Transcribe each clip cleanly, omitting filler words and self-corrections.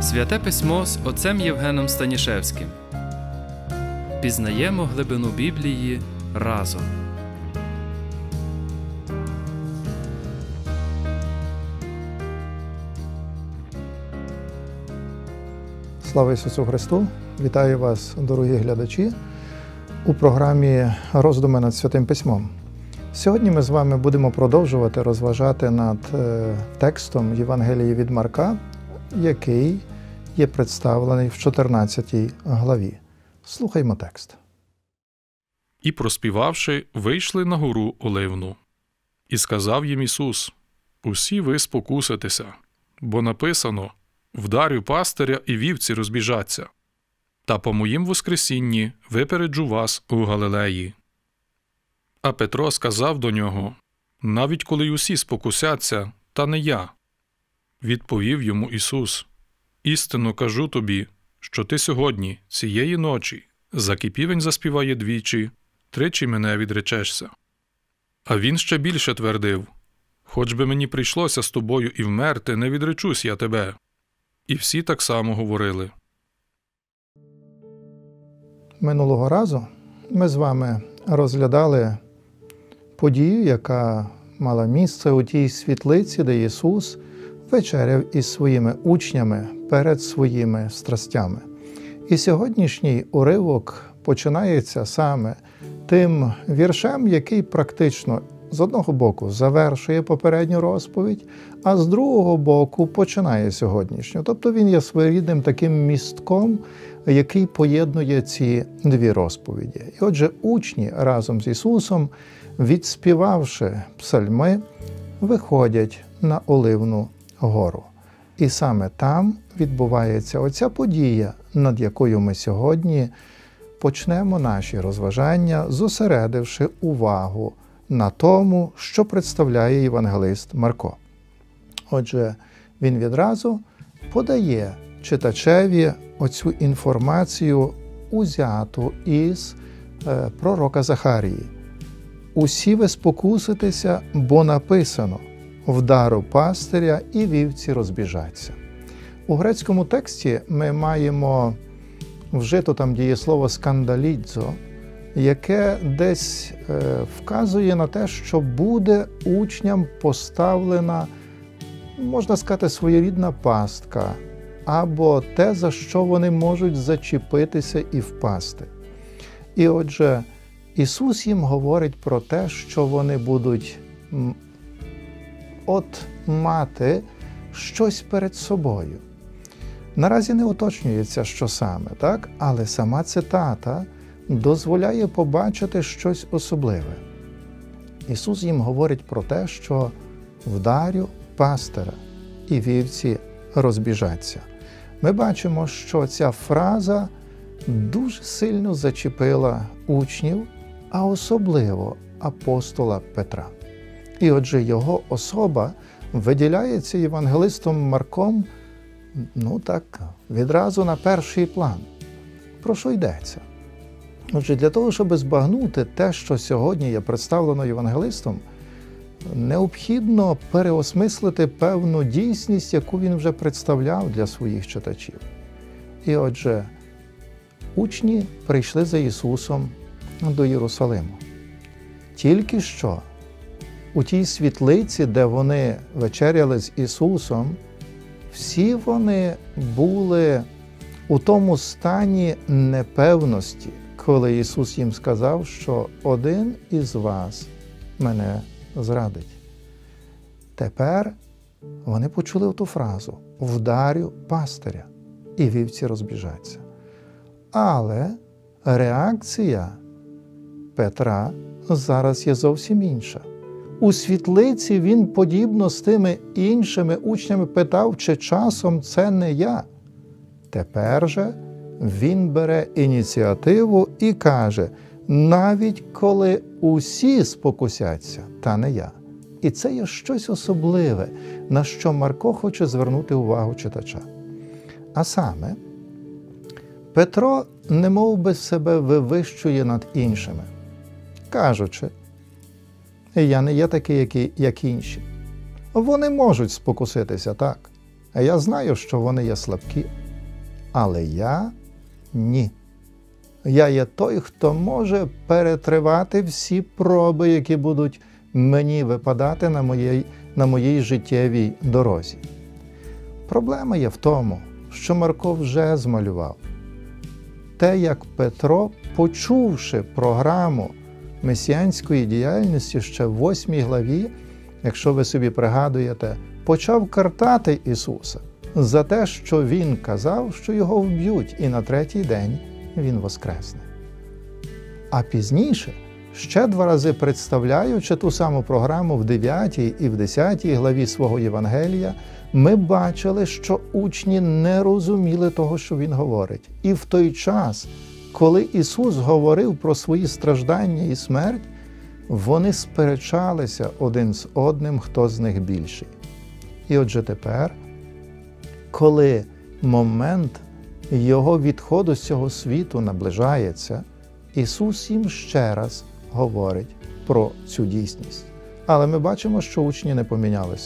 Святе письмо з отцем Євгеном Станішевським. Пізнаємо глибину Біблії разом. Слава Ісусу Христу! Вітаю вас, дорогі глядачі, у програмі «Роздуми над Святим Письмом». Сьогодні ми з вами будемо продовжувати розважати над текстом Євангелії від Марка, який є представлений в 14 главі. Слухаймо текст. І, проспівавши, вийшли на гору Оливну. І сказав їм Ісус: «Усі ви спокуситеся, бо написано: вдарю пастиря, і вівці розбіжаться. Та по моїм воскресінні випереджу вас у Галилеї». А Петро сказав до нього: «Навіть коли й усі спокусяться, та не я». Відповів йому Ісус: «Істинно кажу тобі, що ти сьогодні, цієї ночі, заки півень заспіває двічі, тричі мене відречешся». А він ще більше твердив: «Хоч би мені прийшлося з тобою і вмерти, не відречусь я тебе». І всі так само говорили. Минулого разу ми з вами розглядали подію, яка мала місце у тій світлиці, де Ісус вечеряв із своїми учнями перед своїми страстями. І сьогоднішній уривок починається саме тим віршем, який практично з одного боку завершує попередню розповідь, а з другого боку починає сьогоднішню. Тобто він є своєрідним таким містком, який поєднує ці дві розповіді. І отже, учні разом з Ісусом, відспівавши псальми, виходять на Оливну гору. І саме там відбувається оця подія, над якою ми сьогодні почнемо наші розважання, зосередивши увагу на тому, що представляє євангелист Марко. Отже, він відразу подає читачеві оцю інформацію, узяту із пророка Захарії. «Усі ви спокуситеся, бо написано: вдару пастиря, і вівці розбіжаться». У грецькому тексті ми маємо вжито там дієслово «скандалідзо», яке десь вказує на те, що буде учням поставлена, можна сказати, своєрідна пастка, або те, за що вони можуть зачепитися і впасти. І отже, Ісус їм говорить про те, що вони будуть мати щось перед собою. Наразі не уточнюється, що саме, так? Але сама цитата дозволяє побачити щось особливе. Ісус їм говорить про те, що вдарю пастиря, і вівці розбіжаться. Ми бачимо, що ця фраза дуже сильно зачепила учнів, а особливо апостола Петра. І отже, його особа виділяється євангелистом Марком, відразу на перший план. Про що йдеться? Отже, для того, щоб збагнути те, що сьогодні є представлено євангелистом, необхідно переосмислити певну дійсність, яку він вже представляв для своїх читачів. І отже, учні прийшли за Ісусом до Єрусалиму. Тільки що у тій світлиці, де вони вечеряли з Ісусом, всі вони були у тому стані непевності, коли Ісус їм сказав, що один із вас мене зрадить. Тепер вони почули ту фразу «вдарю пастиря, і вівці розбіжаться». Але реакція Петра зараз є зовсім інша. У світлиці він, подібно з тими іншими учнями, питав, чи часом це не я. Тепер же він бере ініціативу і каже: навіть коли усі спокусяться, та не я. І це є щось особливе, на що Марко хоче звернути увагу читача. А саме, Петро немов би себе вивищує над іншими, кажучи: я не є такий, як інші. Вони можуть спокуситися, так, А я знаю, що вони є слабкі, але я – ні. Я є той, хто може перетривати всі проби, які будуть мені випадати на моїй життєвій дорозі. Проблема є в тому, що Марко вже змалював те, як Петро, почувши програму месіанської діяльності ще в 8 главі, якщо ви собі пригадуєте, почав картати Ісуса за те, що Він казав, що Його вб'ють, і на 3-й день Він воскресне. А пізніше, ще 2 рази представляючи ту саму програму в 9 і в 10 главі свого Євангелія, ми бачили, що учні не розуміли того, що Він говорить. І в той час, коли Ісус говорив про свої страждання і смерть, вони сперечалися один з одним, хто з них більший. І отже тепер, коли момент Його відходу з цього світу наближається, Ісус їм ще раз говорить про цю дійсність. Але ми бачимо, що учні не помінялися.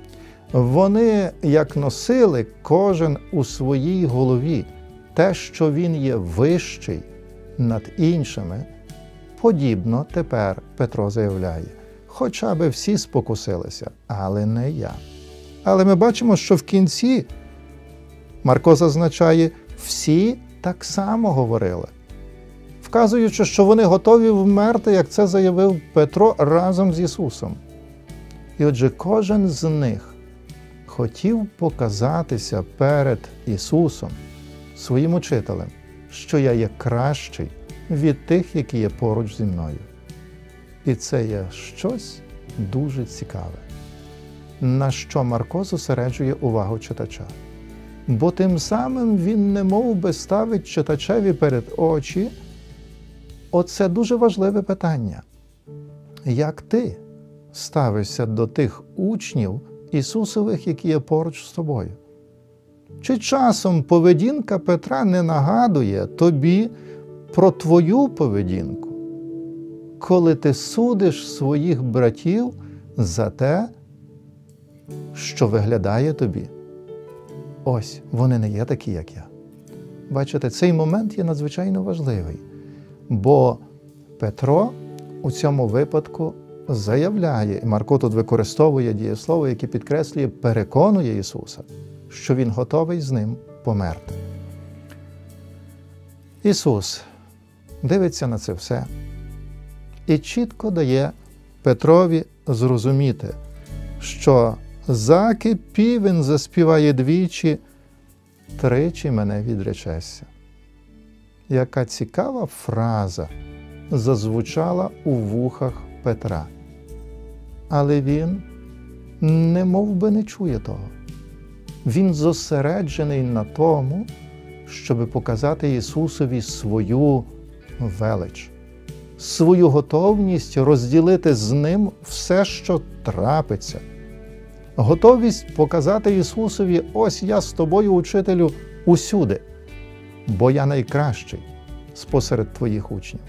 Вони, як носили кожен у своїй голові те, що він є вищий над іншими, подібно тепер Петро заявляє, хоча би всі спокусилися, але не я. Але ми бачимо, що в кінці Марко зазначає, всі так само говорили, вказуючи, що вони готові вмерти, як це заявив Петро разом з Ісусом. І отже, кожен з них хотів показатися перед Ісусом, своїм учителем, що я є кращий від тих, які є поруч зі мною. І це є щось дуже цікаве, на що Марко зосереджує увагу читача. Бо тим самим він немов би ставить читачеві перед очі оце дуже важливе питання. Як ти ставишся до тих учнів Ісусових, які є поруч з тобою? Чи часом поведінка Петра не нагадує тобі про твою поведінку, коли ти судиш своїх братів за те, що виглядає тобі? Ось, вони не є такі, як я. Бачите, цей момент є надзвичайно важливий, бо Петро у цьому випадку заявляє, і Марко тут використовує дієслово, яке підкреслює, переконує Ісуса, що Він готовий з ним померти. Ісус дивиться на це все і чітко дає Петрові зрозуміти, що заки півень заспіває двічі, тричі мене відречешся. Яка цікава фраза зазвучала у вухах Петра. Але він не мов би не чує того. Він зосереджений на тому, щоб показати Ісусові свою велич, свою готовність розділити з Ним все, що трапиться. Готовість показати Ісусові, ось я з тобою, учителю, усюди, бо я найкращий спосеред твоїх учнів.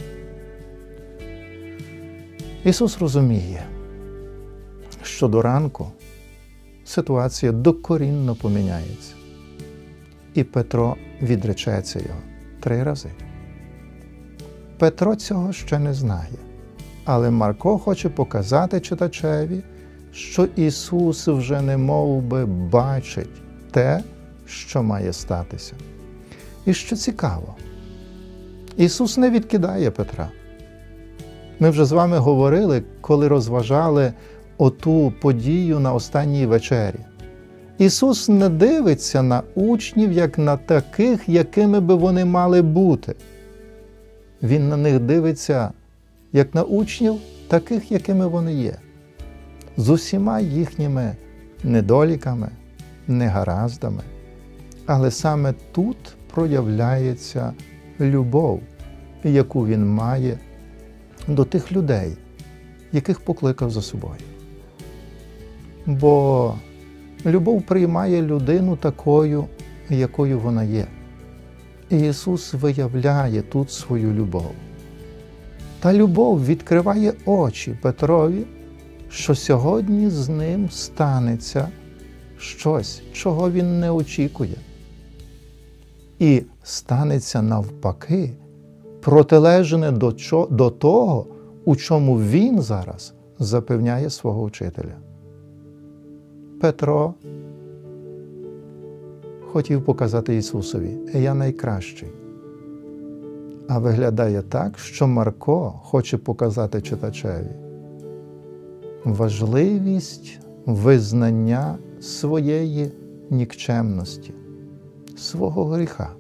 Ісус розуміє, що до ранку ситуація докорінно поміняється. І Петро відречеться його 3 рази. Петро цього ще не знає, але Марко хоче показати читачеві, що Ісус вже не мов би бачить те, що має статися. І що цікаво, Ісус не відкидає Петра. Ми вже з вами говорили, коли розважали оту подію на останній вечері. Ісус не дивиться на учнів, як на таких, якими би вони мали бути. Він на них дивиться, як на учнів, таких, якими вони є. З усіма їхніми недоліками, негараздами. Але саме тут проявляється любов, яку він має до тих людей, яких покликав за собою. Бо любов приймає людину такою, якою вона є. І Ісус виявляє тут свою любов. Та любов відкриває очі Петрові, що сьогодні з ним станеться щось, чого він не очікує. І станеться навпаки протилежне до того, у чому він зараз запевняє свого учителя. Петро хотів показати Ісусові: «Я найкращий». А виглядає так, що Марко хоче показати читачеві важливість визнання своєї нікчемності, свого гріха.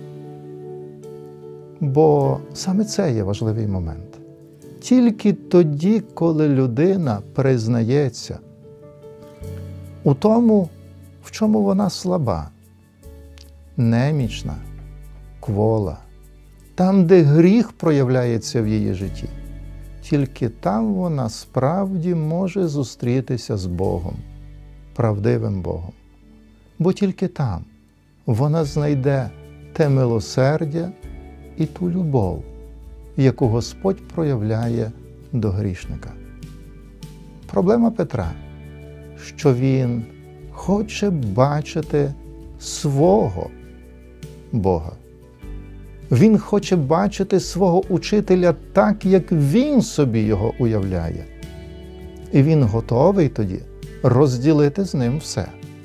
Бо саме це є важливий момент. Тільки тоді, коли людина признається у тому, в чому вона слаба, немічна, квола, там, де гріх проявляється в її житті, тільки там вона справді може зустрітися з Богом, правдивим Богом. Бо тільки там вона знайде те милосердя і ту любов, яку Господь проявляє до грішника. Проблема Петра, що він хоче бачити свого Бога. Він хоче бачити свого учителя так, як він собі його уявляє. І він готовий тоді розділити з ним все.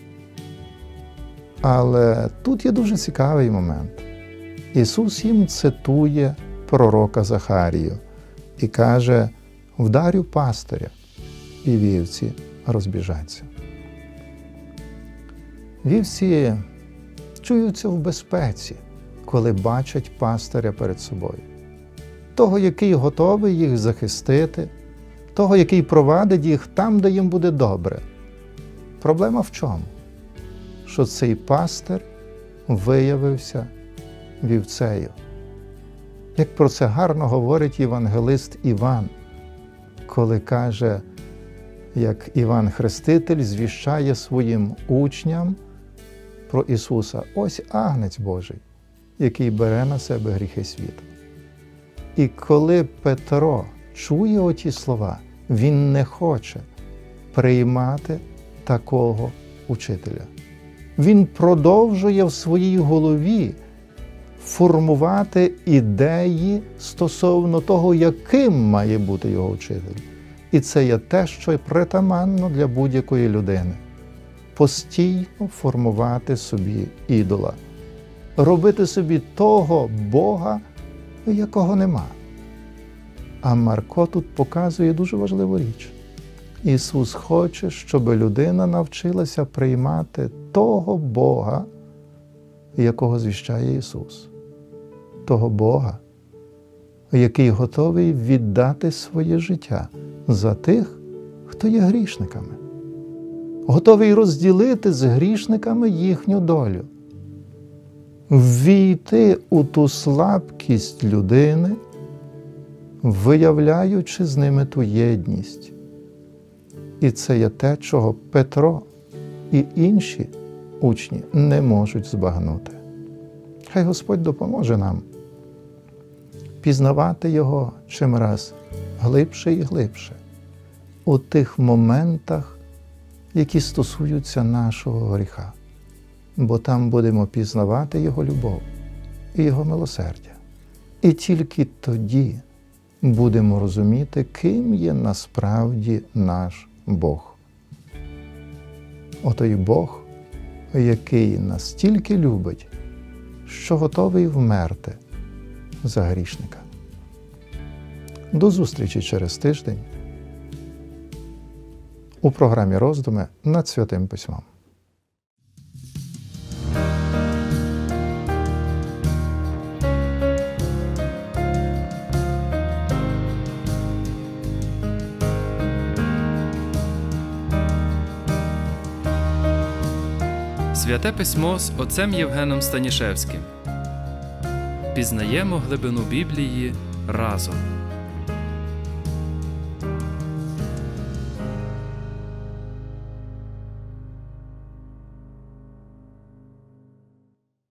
Але тут є дуже цікавий момент. Ісус їм цитує пророка Захарію і каже: «Вдарю пастиря, і вівці розбіжаться». Вівці чуються в безпеці, коли бачать пастиря перед собою. Того, який готовий їх захистити, того, який провадить їх там, де їм буде добре. Проблема в чому? Що цей пастир виявився вівцею. Як про це гарно говорить євангелист Іван, коли каже, як Іван Хреститель звіщає своїм учням про Ісуса: «Ось Агнець Божий, який бере на себе гріхи світу». І коли Петро чує оті слова, він не хоче приймати такого учителя. Він продовжує в своїй голові формувати ідеї стосовно того, яким має бути його учитель. І це є те, що притаманно для будь-якої людини. Постійно формувати собі ідола. Робити собі того Бога, якого нема. А Марко тут показує дуже важливу річ. Ісус хоче, щоб людина навчилася приймати того Бога, якого звіщає Ісус. Того Бога, який готовий віддати своє життя за тих, хто є грішниками. Готовий розділити з грішниками їхню долю. Ввійти у ту слабкість людини, виявляючи з ними ту єдність. І це є те, чого Петро і інші учні не можуть збагнути. Хай Господь допоможе нам пізнавати Його чимраз глибше і глибше у тих моментах, які стосуються нашого гріха. Бо там будемо пізнавати Його любов і Його милосердя. І тільки тоді будемо розуміти, ким є насправді наш Бог. Отой Бог, який настільки любить, що готовий вмерти за грішника. До зустрічі через тиждень у програмі «Роздуми над Святим Письмом». Святе Письмо з отцем Євгеном Станішевським. Пізнаємо глибину Біблії разом.